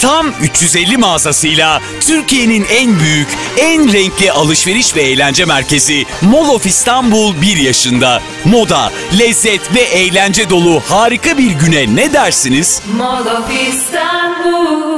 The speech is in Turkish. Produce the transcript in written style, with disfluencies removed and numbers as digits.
Tam 350 mağazasıyla Türkiye'nin en büyük, en renkli alışveriş ve eğlence merkezi Mall of İstanbul 1 yaşında. Moda, lezzet ve eğlence dolu harika bir güne ne dersiniz? Mall of İstanbul.